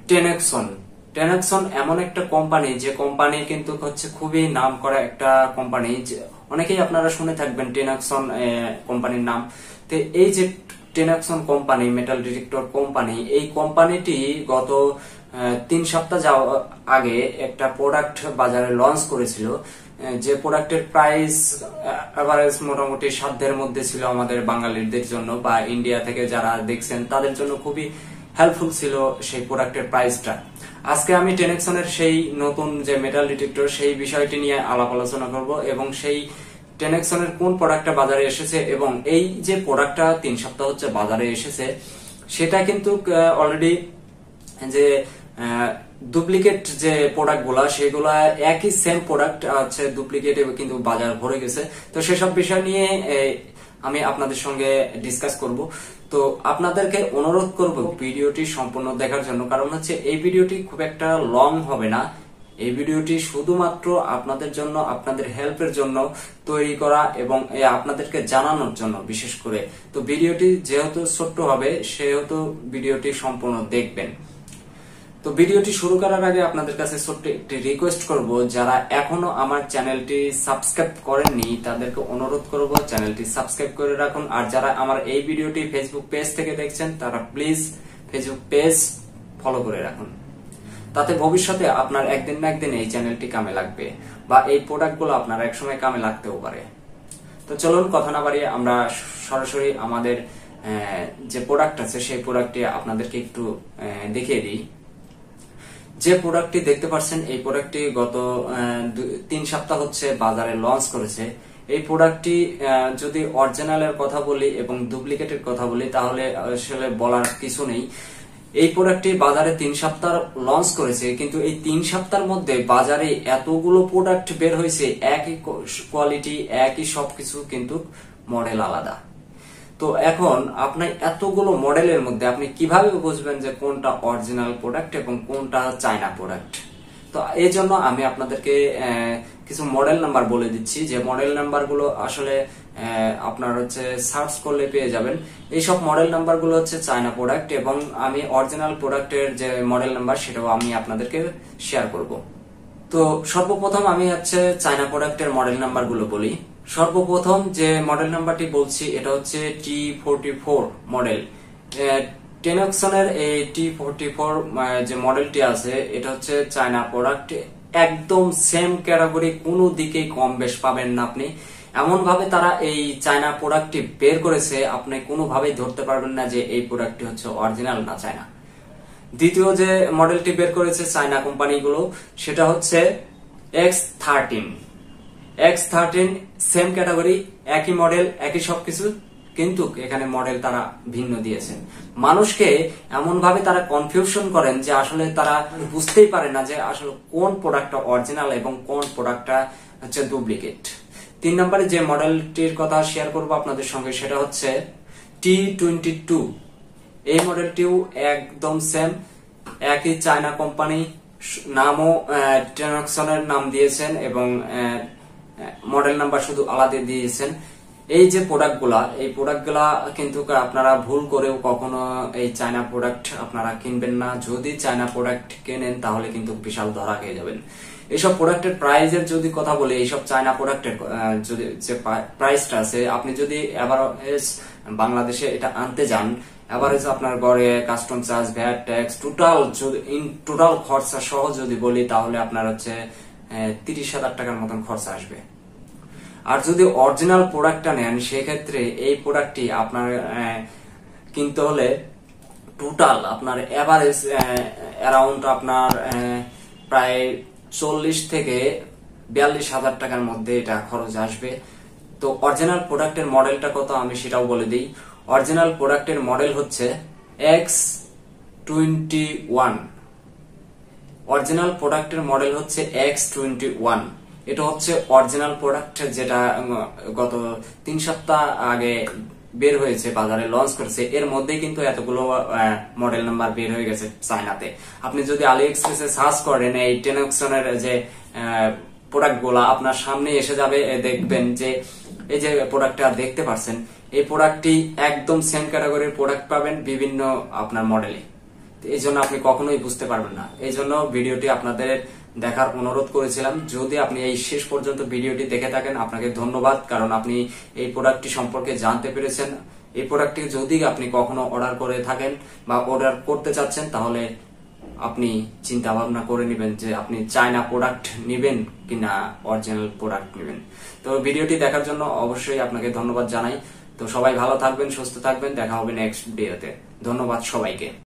টেনেক্সন টেনেক্সন এমন একটা কোম্পানি, যে কোম্পানি কিন্তু হচ্ছে খুবই নাম করা একটা কোম্পানি। অনেকেই আপনারা শুনে থাকবেন টেনেক্সন কোম্পানির নাম। তো এই যে টেনেক্সন কোম্পানি, মেটাল ডিটেক্টর কোম্পানি, এই কোম্পানিটি গত 3 সপ্তাহ আগে একটা প্রোডাক্ট বাজারে লঞ্চ করেছিল, যে প্রোডাক্টের প্রাইস এভারেজ মোটামুটি সাধ্যের মধ্যে ছিল আমাদের বাঙালিদের জন্য, বা ইন্ডিয়া থেকে যারা দেখছেন তাদের জন্য খুবই হেল্পফুল ছিল সেই প্রোডাক্টের প্রাইসটা। আজকে আমি টেনেক্সনের সেই নতুন যে মেটাল ডিটেক্টর, সেই বিষয়টি নিয়ে আলাপ আলোচনা করব, এবং সেই টেনেক্সনের কোন প্রোডাক্টটা বাজারে এসেছে, এবং এই যে প্রোডাক্টটা 3 সপ্তাহ হচ্ছে বাজারে এসেছে, সেটা কিন্তু অলরেডি যে ডুপ্লিকেট যে প্রোডাক্ট গুলা, সেগুলা একই সেম প্রোডাক্ট হচ্ছে ডুপ্লিকেট কিন্তু বাজার ভরে গেছে। তো সেসব বিষয় নিয়ে আমি আপনাদের সঙ্গে ডিসকাস করব। তো আপনাদেরকে অনুরোধ করব ভিডিওটি সম্পূর্ণ দেখার জন্য, কারণ হচ্ছে এই ভিডিওটি খুব একটা লং হবে না। এই ভিডিওটি শুধুমাত্র আপনাদের জন্য, আপনাদের হেল্পের জন্য তৈরি করা, এবং আপনাদেরকে জানানোর জন্য বিশেষ করে। তো ভিডিওটি যেহেতু ছোট্ট হবে, সেহেতু ভিডিওটি সম্পূর্ণ দেখবেন। তো ভিডিওটি শুরু করার আগে আপনাদের কাছে ছোট্ট একটি রিকোয়েস্ট করব, যারা এখনো আমার চ্যানেলটি সাবস্ক্রাইব করেননি তাদেরকে অনুরোধ করব চ্যানেলটি সাবস্ক্রাইব করে রাখুন। আর যারা আমার এই ভিডিওটি ফেসবুক পেজ থেকে দেখছেন, তারা প্লিজ ফেসবুক পেজ ফলো করে রাখুন। তাতে ভবিষ্যতে আপনার একদিন না একদিন এই চ্যানেলটি কামে লাগবে, বা এই প্রোডাক্টগুলো আপনার একসময় কামে লাগতেও পারে। তো চলুন কথা না বাড়িয়ে আমরা সরাসরি আমাদের যে প্রোডাক্ট আছে সেই প্রোডাক্টটি আপনাদেরকে একটু দেখিয়ে দিই। যে প্রোডাক্টটি দেখতে পাচ্ছেন, এই প্রোডাক্টটি গত 3 সপ্তাহ হচ্ছে বাজারে লঞ্চ করেছে। এই প্রোডাক্টটি যদি অরিজিনালের কথা বলি এবং ডুপ্লিকেটের কথা বলি, তাহলে আসলে বলার কিছু নেই। এই প্রোডাক্টটি বাজারে 3 সপ্তাহ লঞ্চ করেছে, কিন্তু এই 3 সপ্তাহের মধ্যে বাজারে এতগুলো প্রোডাক্ট বের হয়েছে, একই কোয়ালিটি, একই সবকিছু, কিন্তু মডেল আলাদা। তো এখন আপনি এতগুলো মডেলের মধ্যে আপনি কিভাবে বুঝবেন যে কোনটা অরিজিনাল প্রোডাক্ট এবং কোনটা চায়না প্রোডাক্ট? তো এই জন্য আমি আপনাদেরকে কিছু মডেল নাম্বার বলে দিচ্ছি, যে মডেল নাম্বার গুলো আসলে আপনার হচ্ছে সার্চ করলে পেয়ে যাবেন। এইসব মডেল নাম্বার গুলো হচ্ছে চায়না প্রোডাক্ট, এবং আমি অরিজিনাল প্রোডাক্টের যে মডেল নাম্বার সেটাও আমি আপনাদেরকে শেয়ার করব। তো সর্বপ্রথম আমি হচ্ছে চায়না প্রোডাক্টের মডেল নাম্বার গুলো বলি। সর্বপ্রথম যে মডেল নাম্বারটি বলছি, এটা হচ্ছে T44 মডেল। টেনেক্সনের এই T44 যে মডেলটি আছে, এটা হচ্ছে চায়না প্রোডাক্ট। একদম সেম ক্যাটাগরি, কোনো দিকেই কম বেশ পাবেন না আপনি। এমন ভাবে তারা এই চায়না প্রোডাক্টটি বের করেছে, আপনি কোনোভাবেই ধরতে পারবেন না যে এই প্রোডাক্টটি হচ্ছে অরিজিনাল না চায়না। দ্বিতীয় যে মডেলটি বের করেছে চায়না কোম্পানিগুলো, সেটা হচ্ছে X13 সেম ক্যাটাগরি, একই মডেল, একই সবকিছু, কিন্তু এখানে মডেল তারা ভিন্ন দিয়েছেন। মানুষকে এমন ভাবে তারা কনফিউশন করেন যে আসলে তারা বুঝতেই পারে না যে আসলে কোন প্রোডাক্টটা অরিজিনাল এবং কোন প্রোডাক্টটা হচ্ছে ডুপ্লিকেট। 3 নম্বরে যে মডেলটির কথা শেয়ার করব আপনাদের সঙ্গে, সেটা হচ্ছে T22। এই মডেলটিও একদম সেম, একই চায়না কোম্পানি, নামও টেনেক্সনের নাম দিয়েছেন, এবং মডেল নাম্বার শুধু আলাদা দিয়েছেন। এই যে প্রোডাক্টগুলা, এই প্রোডাক্টগুলা কিন্তু আপনারা ভুল করেও কখনো এই চায়না প্রোডাক্ট আপনারা কিনবেন না। যদি চায়না প্রোডাক্ট কেনেন, তাহলে কিন্তু বিশাল ধরা খেয়ে যাবেন। এইসব প্রোডাক্টের প্রাইসের যদি কথা বলি, এইসব চায়না প্রোডাক্টের যদি যে প্রাইসটা আছে, আপনি যদি এভারেজ বাংলাদেশে এটা আনতে যান, এভারেজ আপনার গড়ে custom charge, VAT, tax, total খরচা সহ যদি বলি, তাহলে আপনার হচ্ছে 30,000 টাকার মতন খরচা আসবে। আর যদি অরিজিনাল প্রোডাক্টটা নেন, সেক্ষেত্রে এই প্রোডাক্টটি আপনার কিনতে হলে টোটাল আপনার এভারেজ অ্যারাউন্ড আপনার প্রায় 40 থেকে 42,000 টাকার মধ্যে এটা খরচ আসবে। তো অরিজিনাল প্রোডাক্টের মডেলটা কত আমি সেটাও বলে দিই। অরিজিনাল প্রোডাক্টের মডেল হচ্ছে X21। অরিজিনাল প্রোডাক্টের মডেল হচ্ছে X21। এটা হচ্ছে অরিজিনাল প্রোডাক্ট, যেটা গত 3 সপ্তাহ আগে বের হয়েছে, বাজারে লঞ্চ করেছে। এর মধ্যে কিন্তু এতগুলো মডেল নাম্বার বের হয়ে গেছে চায়নাতে। আপনি যদি আলিএক্সপ্রেসে সার্চ করেন, এই টেনেক্সনের যে প্রোডাক্ট গুলা আপনার সামনে এসে যাবে, দেখবেন যে এই যে প্রোডাক্টটা দেখতে পাচ্ছেন, এই প্রোডাক্টটি একদম সেম ক্যাটাগরির প্রোডাক্ট পাবেন বিভিন্ন আপনার মডেলে। এই জন্য আপনি কখনোই বুঝতে পারবেন না। এই জন্য ভিডিওটি আপনাদের দেখার অনুরোধ করেছিলাম। যদি আপনি এই শেষ পর্যন্ত ভিডিওটি দেখে থাকেন, আপনাকে ধন্যবাদ, কারণ আপনি এই প্রোডাক্টটি সম্পর্কে জানতে পেরেছেন। এই প্রোডাক্টটি যদি আপনি কখনো অর্ডার করে থাকেন বা অর্ডার করতে চাচ্ছেন, তাহলে আপনি চিন্তা ভাবনা করে নেবেন যে আপনি চায়না প্রোডাক্ট নেবেন কিনা অরিজিনাল প্রোডাক্ট নেবেন। তো ভিডিওটি দেখার জন্য অবশ্যই আপনাকে ধন্যবাদ জানাই। তো সবাই ভালো থাকবেন, সুস্থ থাকবেন, দেখা হবে নেক্সট ভিডিওতে। ধন্যবাদ সবাইকে।